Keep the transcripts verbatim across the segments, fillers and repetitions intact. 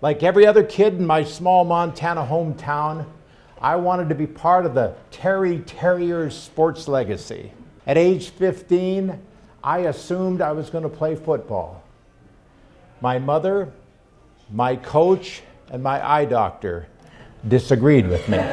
Like every other kid in my small Montana hometown, I wanted to be part of the Terry Terriers sports legacy. At age fifteen, I assumed I was going to play football. My mother, my coach, and my eye doctor disagreed with me.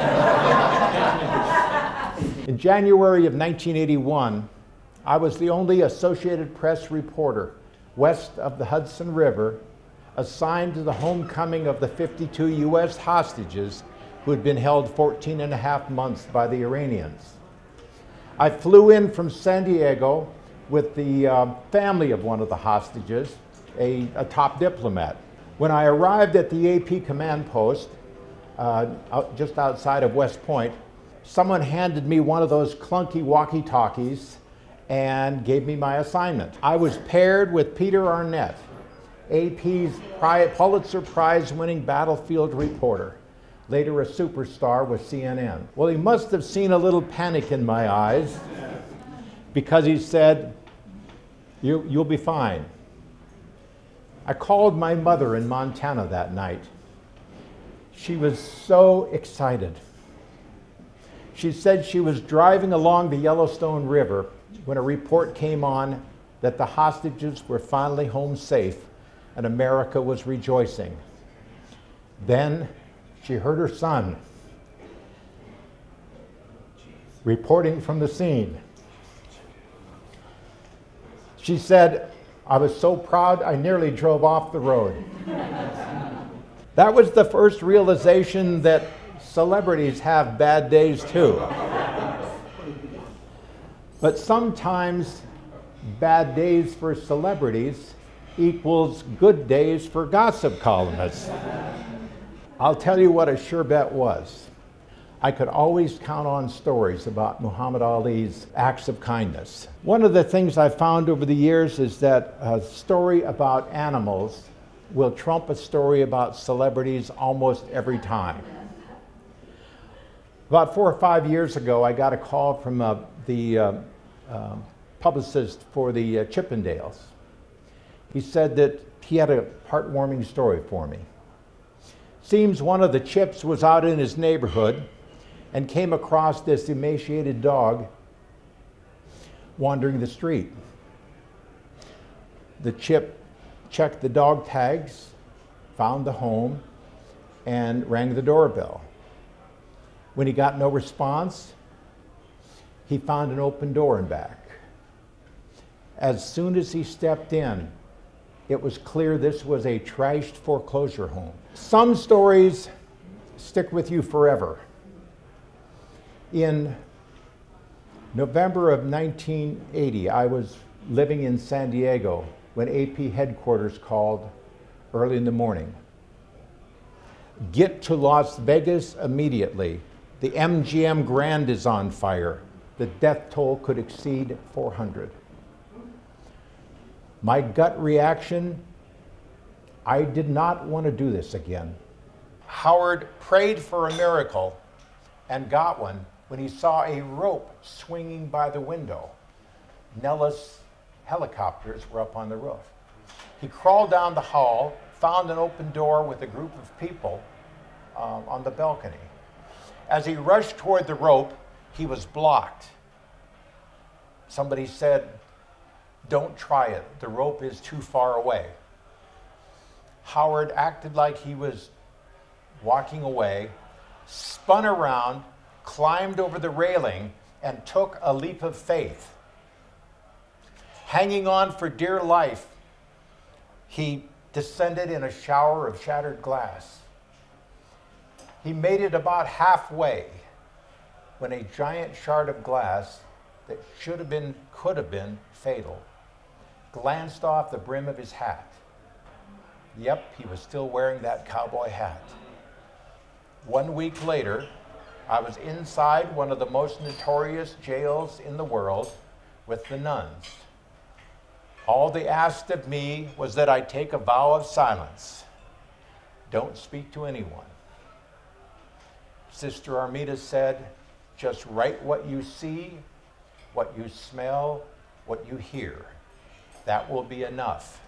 In January of nineteen eighty-one, I was the only Associated Press reporter west of the Hudson River assigned to the homecoming of the fifty-two U S hostages who had been held fourteen and a half months by the Iranians. I flew in from San Diego with the uh, family of one of the hostages, a, a top diplomat. When I arrived at the A P command post, uh, out, just outside of West Point, someone handed me one of those clunky walkie-talkies and gave me my assignment. I was paired with Peter Arnett, A P's Pulitzer Prize-winning battlefield reporter, later a superstar with C N N. Well, he must have seen a little panic in my eyes because he said, you, you'll be fine. I called my mother in Montana that night. She was so excited. She said she was driving along the Yellowstone River when a report came on that the hostages were finally home safe and America was rejoicing. Then she heard her son reporting from the scene. She said, I was so proud I nearly drove off the road. That was the first realization that celebrities have bad days too. But sometimes bad days for celebrities equals good days for gossip columnists. I'll tell you what a sure bet was. I could always count on stories about Muhammad Ali's acts of kindness. One of the things I've found over the years is that a story about animals will trump a story about celebrities almost every time. About four or five years ago, I got a call from uh, the uh, uh, publicist for the uh, Chippendales. He said that he had a heartwarming story for me. Seems one of the Chips was out in his neighborhood and came across this emaciated dog wandering the street. The Chip checked the dog tags, found the home, and rang the doorbell. When he got no response, he found an open door and back. As soon as he stepped in, it was clear this was a trashed foreclosure home. Some stories stick with you forever. In November of nineteen eighty, I was living in San Diego when A P headquarters called early in the morning. Get to Las Vegas immediately. The M G M Grand is on fire. The death toll could exceed four hundred. My gut reaction, I did not want to do this again. Howard prayed for a miracle and got one when he saw a rope swinging by the window. Nellis helicopters were up on the roof. He crawled down the hall, found an open door with a group of people um, on the balcony. As he rushed toward the rope, he was blocked. Somebody said, "Don't try it. The rope is too far away." Howard acted like he was walking away, spun around, climbed over the railing, and took a leap of faith. Hanging on for dear life, he descended in a shower of shattered glass. He made it about halfway when a giant shard of glass that should have been, could have been fatal, glanced off the brim of his hat. Yep, he was still wearing that cowboy hat. One week later, I was inside one of the most notorious jails in the world with the nuns. All they asked of me was that I take a vow of silence. Don't speak to anyone. Sister Armida said, just write what you see, what you smell, what you hear. That will be enough.